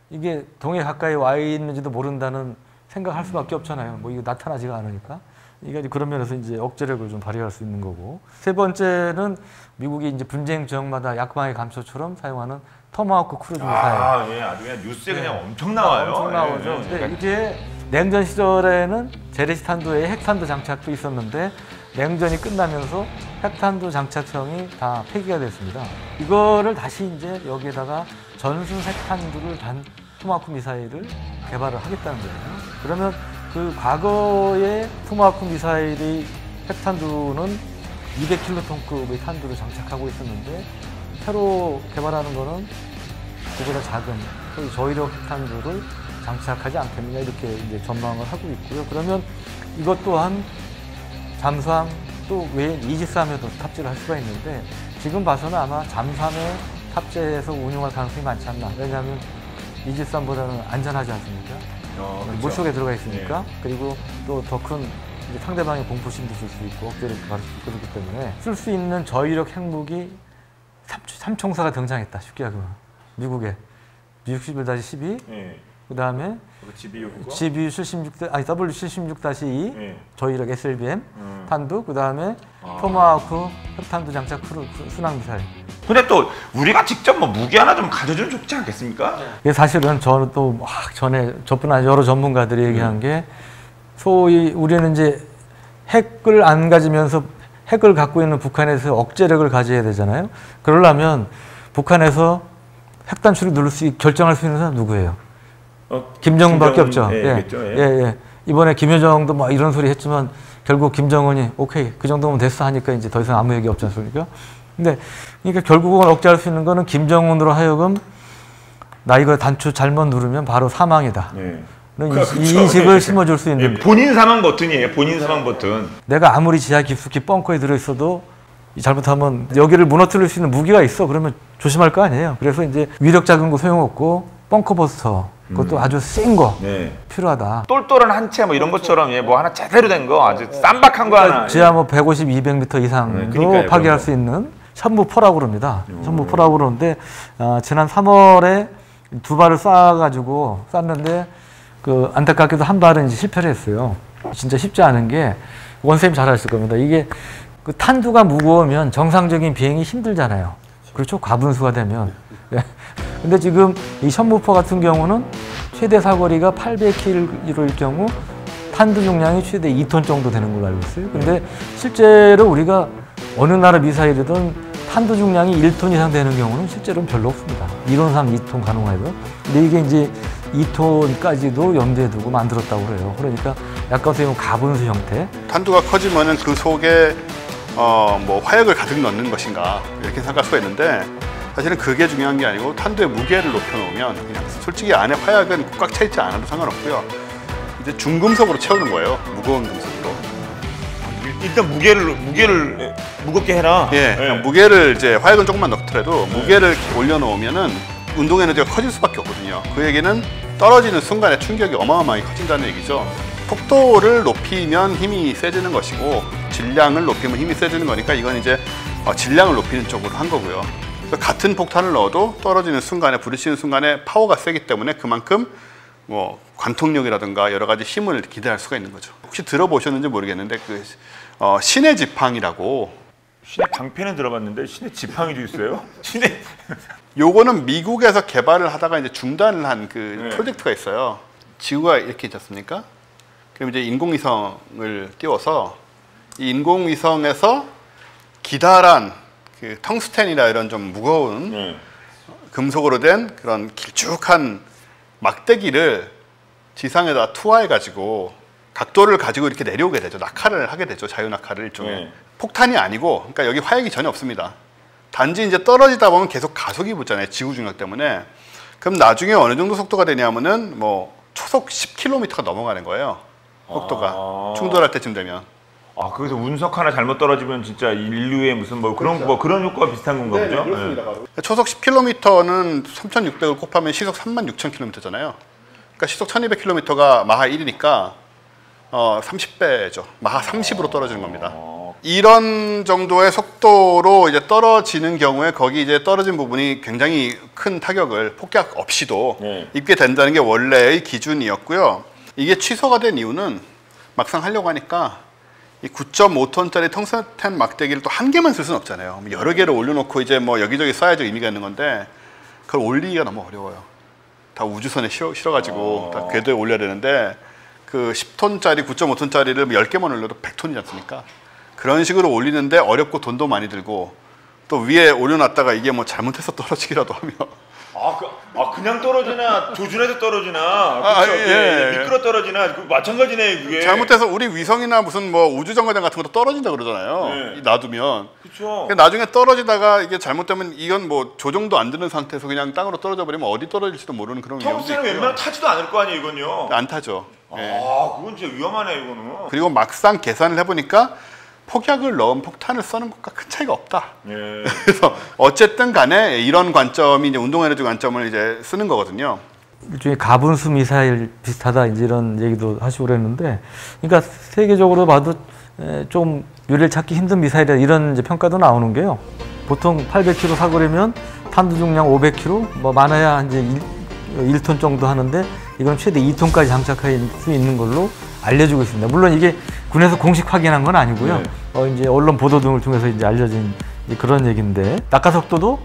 이게 동해 가까이 와 있는지도 모른다는 생각할 수밖에 없잖아요. 뭐 이거 나타나지가 않으니까. 이게 그런 면에서 이제 억제력을 좀 발휘할 수 있는 거고. 세 번째는 미국이 이제 분쟁 지역마다 약방의 감초처럼 사용하는 토마호크 크루즈 미사일. 예, 아주 그냥 뉴스에 그냥 엄청 나와요. 엄청 나오죠. 예, 근데 이게 냉전 시절에는 제레시탄도에 핵탄두 장착도 있었는데 냉전이 끝나면서 핵탄두 장착형이 다 폐기가 됐습니다. 이거를 다시 이제 여기에다가 전순 핵탄두를 단 토마호크 미사일을 개발을 하겠다는 거예요. 그러면 그 과거의 토마호크 미사일이 핵탄두는 200킬로톤급의 탄두를 장착하고 있었는데 새로 개발하는 거는 그보다 작은 소위 저위력 핵탄두를 장착하지 않겠느냐 이렇게 이제 전망을 하고 있고요. 그러면 이것 또한 잠수함 또 외인 이지스함에도 탑재를 할 수가 있는데 지금 봐서는 아마 잠수함에 탑재해서 운용할 가능성이 많지 않나. 왜냐하면 이지스함보다는 안전하지 않습니까? 그렇죠. 물속에 들어가 있으니까. 그리고 또 더 큰 상대방의 공포심도 줄 수 있고 억제력도 받을 수 있고 그렇기 때문에 쓸 수 있는 저위력 핵무기 삼총사가 등장했다. 쉽게 하면 미국에 B-61-12 그 다음에 W76-2 저위력 SLBM 탄두 그 다음에 토마호크 핵탄두 장착 순항 미사일. 근데 또 우리가 직접 뭐 무기 하나 좀 가져주면 좋지 않겠습니까? 이게 사실은 저는 또 막 전에 저뿐 아니라 여러 전문가들이 얘기한 게 소위 우리는 이제 핵을 안 가지면서 핵을 갖고 있는 북한에서 억제력을 가져야 되잖아요. 그러려면 북한에서 핵 단추를 누를 결정할 수 있는 사람 누구예요? 김정은밖에 없죠. 예. 이번에 김여정도 막 이런 소리 했지만 결국 김정은이 오케이 그 정도면 됐어 하니까 이제 더 이상 아무 얘기 없지 않습니까? 근데 그러니까 결국은 억제할 수 있는 거는 김정은으로 하여금 나 이거 단추 잘못 누르면 바로 사망이다. 이 인식을 심어줄 수 있는 본인 사망 버튼이에요. 본인 사망 버튼. 내가 아무리 지하 깊숙이 벙커에 들어있어도 잘못하면 여기를 무너뜨릴 수 있는 무기가 있어. 그러면 조심할 거 아니에요. 그래서 이제 위력 작은 거 소용없고 벙커 버스터 그것도 아주 센 거 필요하다. 똘똘한 한 채 뭐 이런 것처럼 뭐 하나 제대로 된 거 아주 쌈박한 거 하나. 지하 뭐 150, 200m 이상도 파괴할 수 있는 현무포라고 그럽니다. 현무포라고 그러는데 지난 3월에 2발을 쐈는데 그 안타깝게도 한 발은 이제 실패를 했어요. 진짜 쉽지 않은 게 원쌤 잘 아실 겁니다. 이게 그 탄두가 무거우면 정상적인 비행이 힘들잖아요. 그렇죠? 과분수가 되면. 근데 지금 이 현무포 같은 경우는 최대 사거리가 800km일 경우 탄두 용량이 최대 2톤 정도 되는 걸로 알고 있어요. 근데 실제로 우리가 어느 나라 미사일이든 탄두 중량이 1톤 이상 되는 경우는 실제로는 별로 없습니다. 이론상 2톤 가능해도. 근데 이게 이제 2톤까지도 염두에 두고 만들었다고 그래요. 그러니까 약간 소위 가분수 형태. 탄두가 커지면은 그 속에 뭐 화약을 가득 넣는 것인가 이렇게 생각할 수가 있는데 사실은 그게 중요한 게 아니고 탄두의 무게를 높여놓으면 그냥 솔직히 안에 화약은 꽉 차 있지 않아도 상관없고요. 이제 중금속으로 채우는 거예요. 무거운 금속으로. 일단 무게를 무겁게 해라. 무게를 이제 화약은 조금만 넣더라도 무게를 올려놓으면은 운동 에너지가 커질 수밖에 없거든요. 그 얘기는 떨어지는 순간에 충격이 어마어마하게 커진다는 얘기죠. 속도를 높이면 힘이 세지는 것이고 질량을 높이면 힘이 세지는 거니까 이건 이제 질량을 높이는 쪽으로 한 거고요. 같은 폭탄을 넣어도 떨어지는 순간에 부딪히는 순간에 파워가 세기 때문에 그만큼 뭐 관통력이라든가 여러 가지 힘을 기대할 수가 있는 거죠. 혹시 들어보셨는지 모르겠는데 그 신의 지팡이라고. 신의 방패는 들어봤는데 신의 지팡이도 있어요? 신의 요거는 미국에서 개발을 하다가 이제 중단을 한 그 프로젝트가 있어요. 지구가 이렇게 있지 않습니까? 그럼 이제 인공위성을 띄워서 이 인공위성에서 기다란 그 텅스텐이나 이런 좀 무거운 금속으로 된 그런 길쭉한 막대기를 지상에다 투하해가지고 각도를 가지고 이렇게 내려오게 되죠. 낙하를 하게 되죠. 자유낙하를 일종의. 폭탄이 아니고, 그러니까 여기 화약이 전혀 없습니다. 단지 이제 떨어지다 보면 계속 가속이 붙잖아요. 지구 중력 때문에. 그럼 나중에 어느 정도 속도가 되냐면은 뭐 초속 10km가 넘어가는 거예요. 속도가 충돌할 때쯤 되면. 거기서 운석 하나 잘못 떨어지면 진짜 인류의 무슨 뭐 그런 뭐 그런 효과가 비슷한 건가 보죠? 네, 그렇습니다. 초속 10km는 3,600을 곱하면 시속 36,000km잖아요. 그러니까 시속 1,200km가 마하 1이니까 30배죠. 마하 30으로 떨어지는 겁니다. 이런 정도의 속도로 이제 떨어지는 경우에 거기 이제 떨어진 부분이 굉장히 큰 타격을 폭격 없이도 입게 된다는 게 원래의 기준이었고요. 이게 취소가 된 이유는 막상 하려고 하니까 이 9.5톤짜리 텅스텐 막대기를 또 한 개만 쓸 수는 없잖아요. 여러 개를 올려놓고 이제 뭐 여기저기 쏴야지 의미가 있는 건데 그걸 올리기가 너무 어려워요. 다 우주선에 실어가지고 다 궤도에 올려야 되는데 그 10톤짜리, 9.5톤짜리를 10개만 올려도 100톤이지 않습니까? 그런 식으로 올리는데 어렵고 돈도 많이 들고 또 위에 올려놨다가 이게 뭐 잘못해서 떨어지기라도 하면 그냥 떨어지나 조준해서 떨어지나 미끄러 떨어지나 마찬가지네 그게. 잘못해서 우리 위성이나 무슨 뭐 우주정거장 같은 것도 떨어진다 그러잖아요. 놔두면. 그렇죠. 나중에 떨어지다가 이게 잘못되면 이건 뭐 조정도 안 되는 상태에서 그냥 땅으로 떨어져 버리면 어디 떨어질지도 모르는 그런 위험도 있고요. 텅스텐은 웬만하면 타지도 않을 거 아니에요 이건요. 안 타죠. 그건 진짜 위험하네 이거는. 그리고 막상 계산을 해보니까 폭약을 넣은 폭탄을 쏘는 것과 큰 차이가 없다. 그래서 어쨌든 간에 이런 관점이 이제 운동에너지 관점을 이제 쓰는 거거든요. 일종의 가분수 미사일 비슷하다 이제 이런 얘기도 하시고 그랬는데, 그러니까 세계적으로 봐도 좀 유래를 찾기 힘든 미사일이다 이런 이제 평가도 나오는 게요. 보통 800km 사거리면 탄두 중량 500kg, 뭐 많아야 이제 1톤 정도 하는데 이건 최대 2톤까지 장착할 수 있는 걸로 알려지고 있습니다. 물론 이게 군에서 공식 확인한 건 아니고요. 이제 언론 보도 등을 통해서 이제 알려진 그런 얘기인데, 낙하 속도도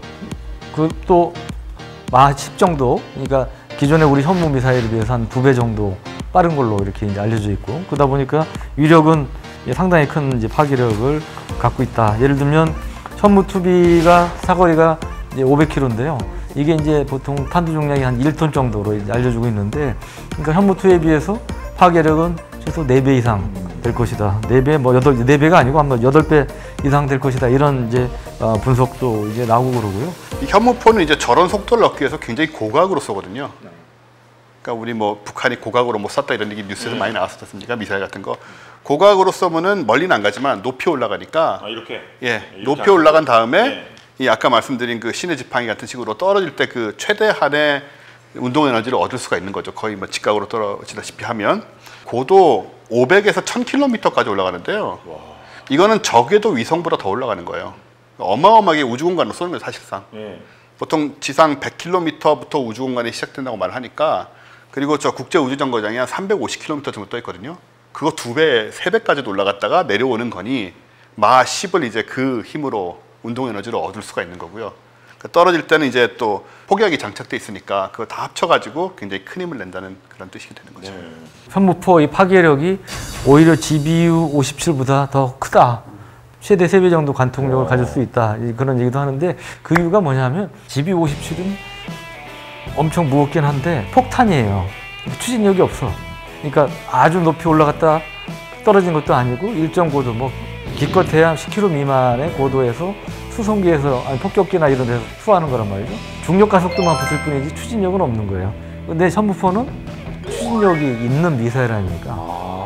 또 마 10 정도, 그러니까 기존의 우리 현무 미사일에 비해서 한 2배 정도 빠른 걸로 이렇게 이제 알려져 있고, 그러다 보니까 위력은 상당히 큰 이제 파괴력을 갖고 있다. 예를 들면 현무2B가 사거리가 이제 500km인데요. 이게 이제 보통 탄두 중량이 한 1톤 정도로 이제 알려주고 있는데, 그러니까 현무2에 비해서 파괴력은 최소 4배 이상 될 것이다. 4배, 뭐 4배가 아니고 아마 8배 이상 될 것이다. 이런 이제 분석도 이제 나오고 그러고요. 이 현무포는 이제 저런 속도를 얻기 위해서 굉장히 고각으로 쏘거든요. 그러니까 우리 뭐 북한이 고각으로 못 쐈다 이런 얘기 뉴스에서 많이 나왔었지 않습니까? 미사일 같은 거. 고각으로 쏘면은 멀리는 안 가지만 높이 올라가니까. 이렇게. 높이 올라간 다음에 이 아까 말씀드린 그 신의 지팡이 같은 식으로 떨어질 때 그 최대한의 운동 에너지를 얻을 수가 있는 거죠. 거의 뭐 직각으로 떨어지다시피 하면 고도 500에서 1000km까지 올라가는데요. 이거는 적외도 위성보다 더 올라가는 거예요. 어마어마하게 우주 공간으로 쏘는 거예요, 사실상. 보통 지상 100km부터 우주 공간이 시작된다고 말을 하니까, 그리고 저 국제 우주 정거장이 한 350km 정도 떠 있거든요. 그거 2배, 3배까지도 올라갔다가 내려오는 거니 마 10을 이제 그 힘으로 운동 에너지를 얻을 수가 있는 거고요. 떨어질 때는 이제 또 폭약이 장착돼 있으니까 그거 다 합쳐가지고 굉장히 큰 힘을 낸다는 그런 뜻이 되는 거죠. 현무포 이 파괴력이 오히려 GBU-57보다 더 크다. 최대 3배 정도 관통력을 가질 수 있다. 그런 얘기도 하는데, 그 이유가 뭐냐면 GBU-57은 엄청 무겁긴 한데 폭탄이에요. 추진력이 없어. 그러니까 아주 높이 올라갔다 떨어진 것도 아니고 일정 고도, 뭐 기껏해야 10km 미만의 고도에서 수송기에서, 아니 폭격기나 이런 데서 투하하는 거란 말이죠. 중력 가속도만 붙을 뿐이지 추진력은 없는 거예요. 근데 현무포는 추진력이 있는 미사일 아닙니까?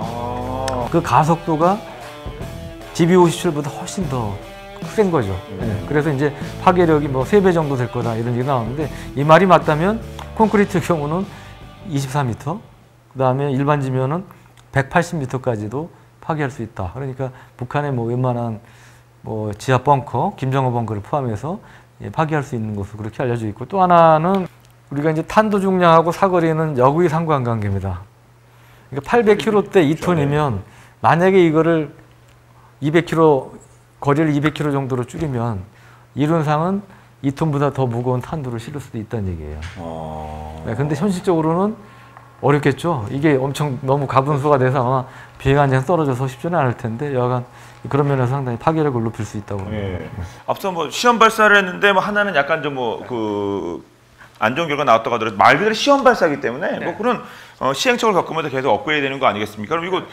그 가속도가 GBU-57보다 훨씬 더 센 거죠. 그래서 이제 파괴력이 뭐 3배 정도 될 거다 이런 얘기 나오는데, 이 말이 맞다면 콘크리트 경우는 24m, 그 다음에 일반 지면은 180m까지도 파괴할 수 있다. 그러니까 북한의 뭐 웬만한 뭐 지하 벙커, 김정호 벙커를 포함해서 파괴할 수 있는 것으로 그렇게 알려져 있고, 또 하나는 우리가 이제 탄도 중량하고 사거리는 역의 상관관계입니다. 그러니까 800km대 2톤이면 만약에 이거를 200km, 거리를 200km 정도로 줄이면 이론상은 2톤보다 더 무거운 탄두를 실을 수도 있다는 얘기예요. 근데 현실적으로는 어렵겠죠. 이게 엄청 너무 가분수가 돼서 아마 비행 안정 떨어져서 쉽지는 않을 텐데, 여하간 그런 면에서 상당히 파괴력을 높일 수 있다고 합니다. 앞서 뭐 시험 발사를 했는데 뭐 하나는 약간 좀 뭐 그 안 좋은 결과 나왔다고 하더라도 말 그대로 시험 발사이기 때문에 뭐 그런 시행착오를 겪으면서 계속 업그레이드 되는 거 아니겠습니까? 그럼 이거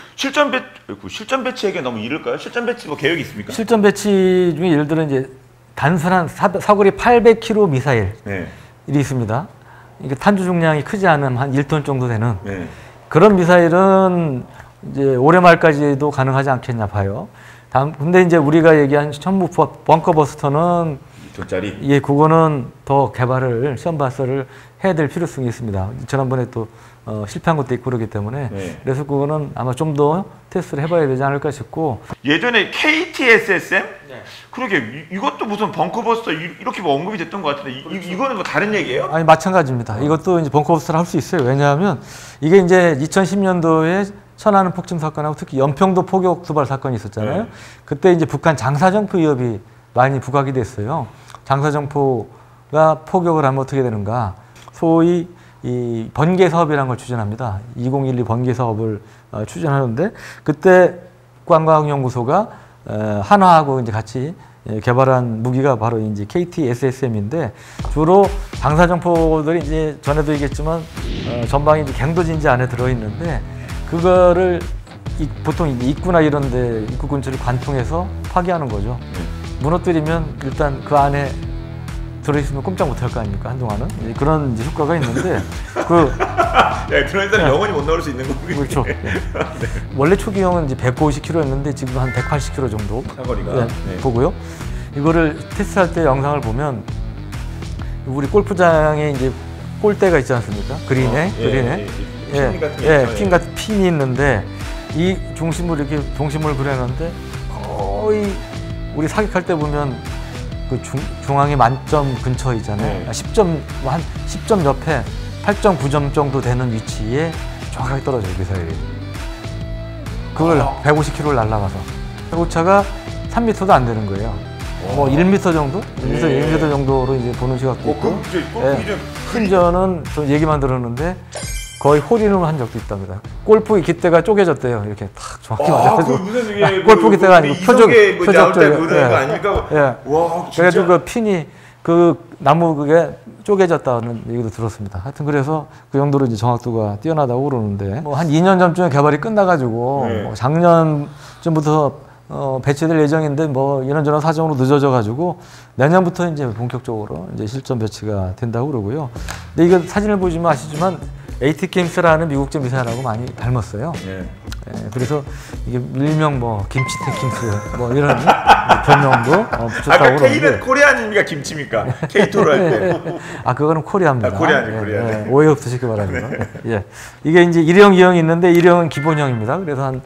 실전 배치에게 너무 이를까요? 실전 배치 뭐 계획이 있습니까? 실전 배치 중에 예를 들어 이제 단순한 사거리 800km 미사일이 있습니다. 이게 탄두 중량이 크지 않은 한 1톤 정도 되는 그런 미사일은 이제 올해 말까지도 가능하지 않겠냐 봐요. 근데 이제 우리가 얘기한 현무 벙커버스터는 20톤짜리. 예, 그거는 더 개발을 시험 발사를 해야 될 필요성이 있습니다. 지난번에 또 실패한 것도 있고 그러기 때문에 네. 그래서 그거는 아마 좀 더 테스트를 해봐야 되지 않을까 싶고. 예전에 KTSSM? 그러게 이것도 무슨 벙커버스터 이렇게 뭐 언급이 됐던 것 같은데 이거는 뭐 다른 얘기예요? 아니 마찬가지입니다. 이것도 이제 벙커버스터를 할 수 있어요. 왜냐하면 이게 이제 2010년도에 천안함 폭침 사건하고 특히 연평도 포격 도발 사건이 있었잖아요. 네. 그때 이제 북한 장사정포 위협이 많이 부각이 됐어요. 장사정포가 포격을 하면 어떻게 되는가? 소위 이 번개 사업이라는 걸 추진합니다. 2012 번개 사업을 추진하는데 그때 관광연구소가 한화하고 이제 같이 개발한 무기가 바로 이제 KTSSM인데 주로 장사정포들이 이제 전에도 얘기했지만 전방에 이제 갱도진지 안에 들어 있는데 그거를 보통 이제 입구나 이런데 입구 근처를 관통해서 파괴하는 거죠. 무너뜨리면 일단 그 안에 들어있으면 꼼짝 못할 거 아닙니까 한동안은 그런 이제 효과가 있는데 그런 사람 영원히 못 나올 수 있는 거군요. 그렇죠. 네. 원래 초기형은 이제 150km였는데 지금 한 180km 정도 사거리가 보고요. 이거를 테스트할 때 영상을 보면 우리 골프장에 이제 골대가 있지 않습니까? 그린에 핀 같은 핀이 있는데 이 중심을 이렇게 동심을 그려놨는데 거의 우리 사격할 때 보면 그 중앙의 만점 근처 있잖아요. 10점 한 10점 옆에 8.9점 정도 되는 위치에 정확하게 떨어져요 미사일이. 그걸 150km를 날아가서 오차가 3m도 안 되는 거예요. 뭐 1m 정도? 1m 정도로 이제 보는 시각도 있고. 큰전은 좀 얘기만 들었는데 거의 홀인을 한 적도 있답니다. 골프 깃대가 쪼개졌대요. 이렇게 탁 정확히 맞아가지고. 골프 깃대가 아니고 표적적이고. 와, 그래가지고 그 핀이 그 나무 그게 쪼개졌다는 얘기도 들었습니다. 하여튼 그래서 그 정도로 이제 정확도가 뛰어나다고 그러는데 뭐 한 2년 전쯤에 개발이 끝나가지고 뭐 작년쯤부터 배치될 예정인데 뭐 이런저런 사정으로 늦어져가지고 내년부터 이제 본격적으로 이제 실전 배치가 된다고 그러고요. 근데 이거 사진을 보시면 아시지만 ATKMS라는 미국제 미사일하고 많이 닮았어요. 그래서 이게 일명 뭐 김치태킹스 뭐 이런 별명도 붙였다고 그러는데. K는 코리안입니까 김치입니까? K2로 할 때. 그거는 코리아입니다. 코리안. 오해 없으시기 바랍니다. 이게 이제 1형, 2형이 있는데 1형은 기본형입니다. 그래서 한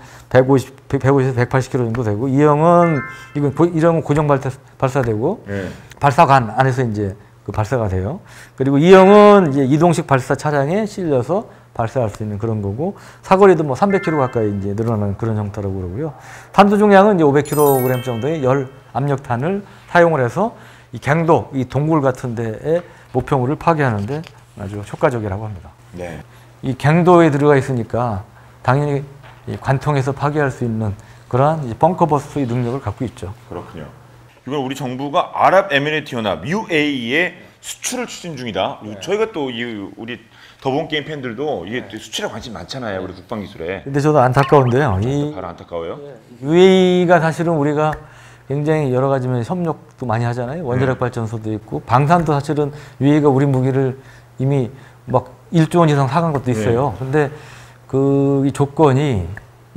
150에서 180km 정도 되고 2형은 이건 1형은 고정 발사되고 발사관 안에서 이제 그 발사가 돼요. 그리고 2형은 이제 이동식 발사 차량에 실려서 발사할 수 있는 그런 거고 사거리도 뭐 300km 가까이 이제 늘어나는 그런 형태라고 그러고요. 탄두 중량은 이제 500kg 정도의 열 압력탄을 사용을 해서 이 갱도, 이 동굴 같은 데에 목표물을 파괴하는데 아주 효과적이라고 합니다. 이 갱도에 들어가 있으니까 당연히 이 관통해서 파괴할 수 있는 그러한 이제 벙커버스트의 능력을 갖고 있죠. 그렇군요. 이건 우리 정부가 아랍에미리트연합 UAE에 수출을 추진 중이다. 저희가 또 우리 더본 게임 팬들도 이게 수출에 관심 많잖아요. 우리 국방 기술에. 근데 저도 안타까운데요. 바로 안타까워요. UAE가 사실은 우리가 굉장히 여러 가지 면 협력도 많이 하잖아요. 원자력 발전소도 있고 방산도 사실은 UAE가 우리 무기를 이미 막 1조 원 이상 사간 것도 있어요. 근데 이 조건이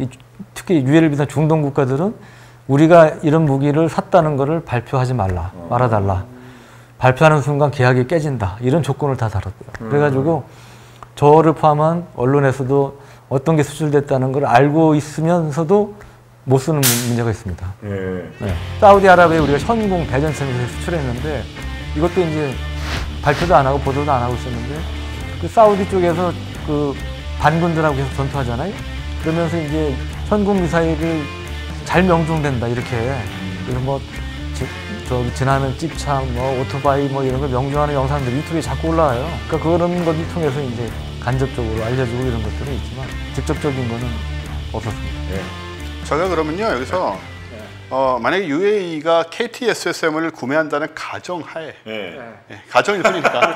특히 UAE를 비롯한 중동 국가들은 우리가 이런 무기를 샀다는 것을 발표하지 말아달라. 발표하는 순간 계약이 깨진다. 이런 조건을 다 달았고요. 그래가지고 저를 포함한 언론에서도 어떤 게 수출됐다는 걸 알고 있으면서도 못 쓰는 문제가 있습니다. 사우디아라비아에 우리가 현공 대전차를 수출했는데 이것도 이제 발표도 안 하고 보도도 안 하고 있었는데 그 사우디 쪽에서 그 반군들하고 계속 전투하잖아요. 그러면서 이제 현공 미사일을 잘 명중된다 이렇게. 그래서 뭐 지나면 찝차, 뭐 오토바이 뭐 이런 걸 명중하는 영상들이 유튜브에 자꾸 올라와요. 그러니까 그런 것을 통해서 이제 간접적으로 알려주고 이런 것들은 있지만 직접적인 거는 없었습니다. 제가 그러면요 여기서 만약에 UAE가 KTSSM을 구매한다는 가정하에 가정일 뿐이니까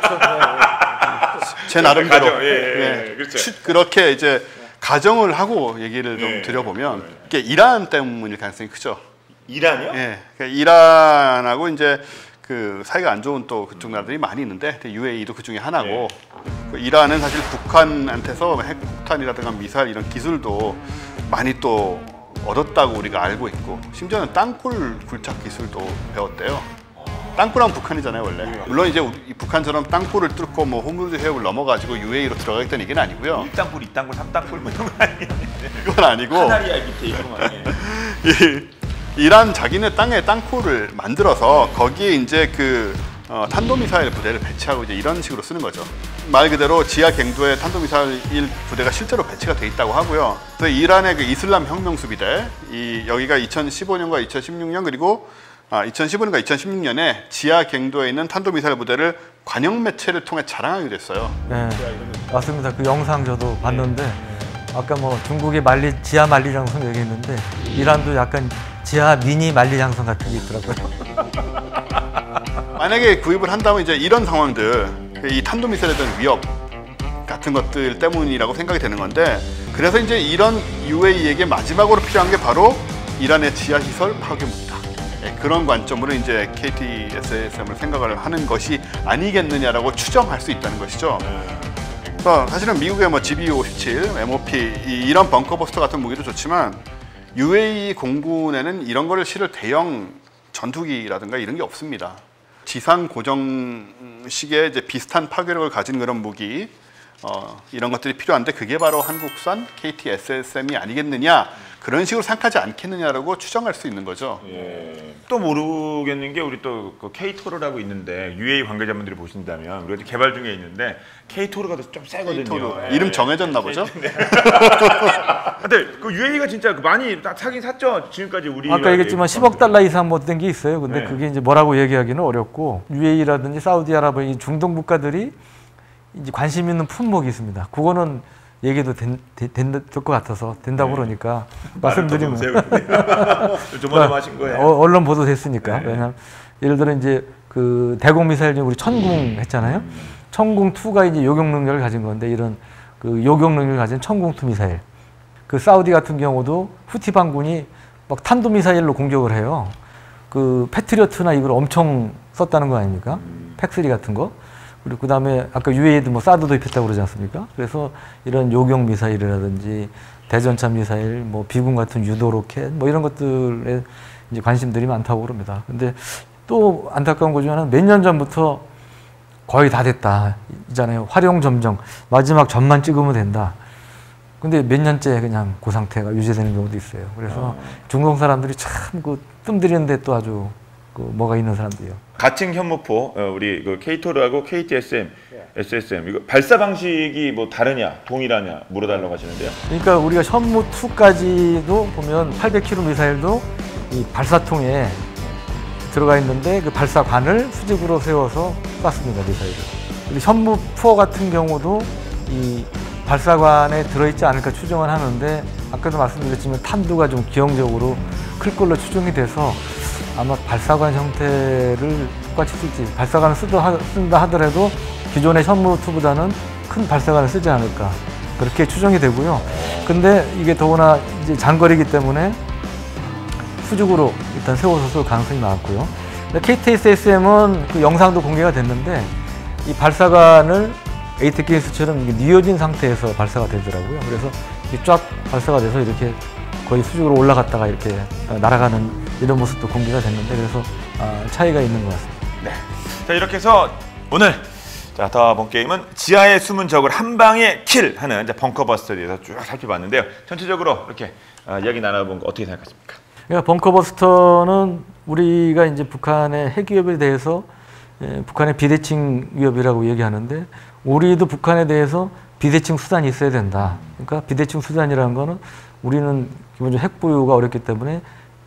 제 나름대로 그렇죠. 그렇게 이제 가정을 하고 얘기를 좀 드려보면 이게 이란 때문일 가능성이 크죠. 이란이요? 그러니까 이란하고 이제 그 사이가 안 좋은 또 그쪽 나라들이 많이 있는데 UAE도 그 중에 하나고 그 이란은 사실 북한한테서 핵폭탄이라든가 미사일 이런 기술도 많이 또 얻었다고 우리가 알고 있고 심지어는 땅굴 굴착 기술도 배웠대요. 땅굴하면 북한이잖아요 원래. 물론 이제 북한처럼 땅굴을 뚫고 뭐 호르무즈 해협을 넘어가지고 UAE로 들어가겠다는 얘기는 아니고요. 1땅굴, 2땅굴, 3땅굴 뭐 이런 거 아니에요? 그건 아니고 카나리아 밑에 이런 거 아니에요? 이란 자기네 땅에 땅굴을 만들어서 거기에 이제 그 탄도미사일 부대를 배치하고 이제 이런 식으로 쓰는 거죠. 말 그대로 지하 갱도에 탄도미사일 부대가 실제로 배치가 돼 있다고 하고요. 그래서 이란의 그 이슬람 혁명 수비대, 여기가 2015년과 2016년 그리고 2015년과 2016년에 지하 갱도에 있는 탄도미사일 부대를 관영 매체를 통해 자랑하게 됐어요. 네, 맞습니다. 그 영상 저도 봤는데 아까 뭐 중국의 지하 만리장성 얘기했는데 이란도 약간 지하 미니 만리장성 같은 게 있더라고요. 만약에 구입을 한다면 이제 이런 상황들, 이 탄도미사일에 대한 위협 같은 것들 때문이라고 생각이 되는 건데, 그래서 이제 이런 UAE에게 마지막으로 필요한 게 바로 이란의 지하시설 파괴무기다. 그런 관점으로 이제 KTSASM을 생각을 하는 것이 아니겠느냐라고 추정할 수 있다는 것이죠. 사실은 미국의 뭐 GBU-57, MOP 이런 벙커버스터 같은 무기도 좋지만 UAE 공군에는 이런 거를 실을 대형 전투기라든가 이런 게 없습니다. 지상 고정식의 이제 비슷한 파괴력을 가진 그런 무기 이런 것들이 필요한데 그게 바로 한국산 KT-SSM이 아니겠느냐 그런 식으로 생각하지 않겠느냐라고 추정할 수 있는 거죠. 예. 또 모르겠는 게 우리 또 그 K-토르라고 있는데 UAE 관계자분들이 보신다면 우리 개발 중에 있는데 K-토르가 좀 세거든요. K-토르. 예. 이름 정해졌나 보죠? 근데 그 UAE가 진짜 많이 사긴 샀죠. 지금까지 우리 아까 얘기했지만 10억 달러 이상 못 된 게 있어요. 근데 네. 그게 이제 뭐라고 얘기하기는 어렵고 UAE라든지 사우디아라비아 이 중동 국가들이 이제 관심 있는 품목이 있습니다. 그거는 얘기도 될 것 같아서 된다고 그러니까 말씀드리면 조마조마하신 거예요. 언론 보도 됐으니까. 네. 왜냐면 예를 들어 이제 그 대공 미사일 중에 우리 천궁 했잖아요. 천궁 2가 이제 요격 능력을 가진 건데 이런 그 요격 능력을 가진 천궁 2 미사일. 그 사우디 같은 경우도 후티 반군이 막 탄도 미사일로 공격을 해요. 그 패트리어트나 이걸 엄청 썼다는 거 아닙니까? 팩3 같은 거. 그리고 그 다음에 아까 UAE도 뭐 사드 도입했다고 그러지 않습니까? 그래서 이런 요격 미사일이라든지 대전차 미사일, 뭐 비군 같은 유도 로켓, 뭐 이런 것들에 이제 관심들이 많다고 그럽니다. 근데 또 안타까운 거지만 몇 년 전부터 거의 다 됐다. 있잖아요. 활용 점정. 마지막 점만 찍으면 된다. 근데 몇 년째 그냥 그 상태가 유지되는 경우도 있어요. 그래서 중동 사람들이 참 그 뜸들이는데 또 아주 그 뭐가 있는 사람들이요. 가칭 현무포 우리 그 K-토르하고 KTSM, SSM 이거 발사 방식이 뭐 다르냐, 동일하냐 물어달라고 하시는데요. 그러니까 우리가 현무 2까지도 보면 800km 미사일도 이 발사통에 들어가 있는데 그 발사관을 수직으로 세워서 쐈습니다 미사일을. 근데 현무 4 같은 경우도 이 발사관에 들어있지 않을까 추정을 하는데 아까도 말씀드렸지만 탄두가 좀 기형적으로 클 걸로 추정이 돼서 아마 발사관 형태를 똑같이 쓸지 발사관을 쓴다 하더라도 기존의 현무2보다는 큰 발사관을 쓰지 않을까 그렇게 추정이 되고요. 근데 이게 더구나 이제 장거리이기 때문에 수직으로 일단 세워서 쏠 가능성이 많고요. KT-SSM은 그 영상도 공개가 됐는데 이 발사관을 에이테키니스처럼 뉘어진 상태에서 발사가 되더라고요. 그래서 쫙 발사가 돼서 이렇게 거의 수직으로 올라갔다가 이렇게 날아가는 이런 모습도 공개가 됐는데 그래서 차이가 있는 것 같습니다. 네. 자 이렇게 해서 오늘 다본 게임은 지하에 숨은 적을 한 방에 킬하는 이제 벙커버스터에 대해서 쭉 살펴봤는데요. 전체적으로 이렇게 이야기 나눠본 거 어떻게 생각하십니까? 그러니까 벙커버스터는 우리가 이제 북한의 핵 위협에 대해서 북한의 비대칭 위협이라고 얘기하는데 우리도 북한에 대해서 비대칭 수단이 있어야 된다. 그러니까 비대칭 수단이라는 거는 우리는 기본적으로 핵 보유가 어렵기 때문에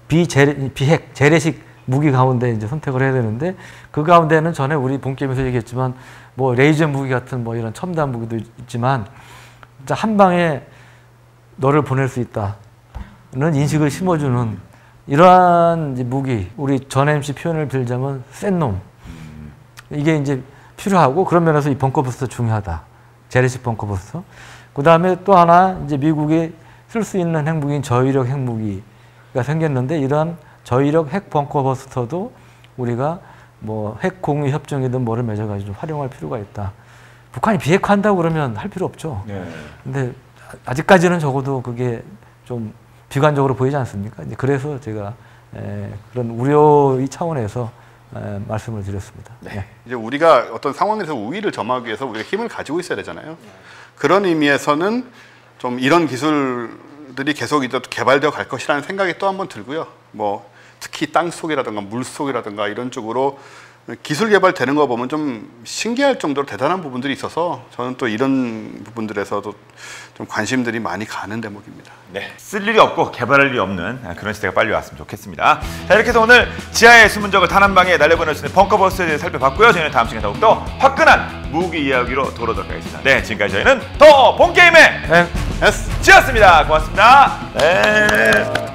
비핵 재래식 무기 가운데 이제 선택을 해야 되는데 그 가운데는 전에 우리 본 게임에서 얘기했지만 뭐 레이저 무기 같은 뭐 이런 첨단 무기도 있지만 진짜 한 방에 너를 보낼 수 있다는 인식을 심어주는 이러한 이제 무기 우리 전 MC 표현을 빌자면 센 놈 이게 이제 필요하고 그런 면에서 이 벙커버스터 중요하다. 재래식 벙커버스터. 그 다음에 또 하나 이제 미국이 쓸 수 있는 핵무기인 저위력 핵무기가 생겼는데 이러한 저위력 핵 벙커버스터도 우리가 뭐 핵 공유 협정이든 뭐를 맺어가지고 활용할 필요가 있다. 북한이 비핵화한다고 그러면 할 필요 없죠. 네. 근데 아직까지는 적어도 그게 좀 비관적으로 보이지 않습니까? 이제 그래서 제가 그런 우려의 차원에서 말씀을 드렸습니다. 네. 이제 우리가 어떤 상황에서 우위를 점하기 위해서 우리가 힘을 가지고 있어야 되잖아요. 그런 의미에서는 좀 이런 기술들이 계속 이제 개발되어 갈 것이라는 생각이 또 한번 들고요. 뭐 특히 땅 속이라든가 물 속이라든가 이런 쪽으로 기술 개발되는 거 보면 좀 신기할 정도로 대단한 부분들이 있어서 저는 또 이런 부분들에서도 좀 관심들이 많이 가는 대목입니다. 네, 쓸 일이 없고 개발할 일이 없는 그런 시대가 빨리 왔으면 좋겠습니다. 자, 이렇게 해서 오늘 지하의 숨은 적을 단 한 방에 날려보낼 수 있는 벙커버스에 대해 살펴봤고요. 저희는 다음 시간에 더욱더 화끈한 무기 이야기로 돌아오도록 하겠습니다. 네, 지금까지 저희는 더 본게임의 네. 지였습니다. 고맙습니다. 네.